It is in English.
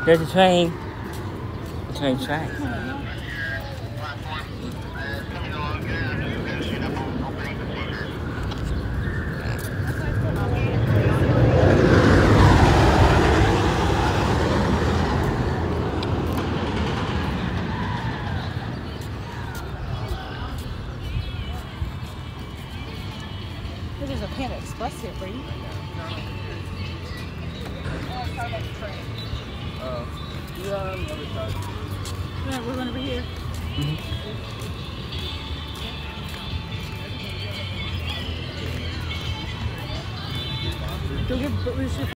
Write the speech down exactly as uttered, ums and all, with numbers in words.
There's a train. The train track. There's a Panda Express here for you. Oh. Yeah, on the other side. Yeah, we're going over here. Mm-hmm. Go get,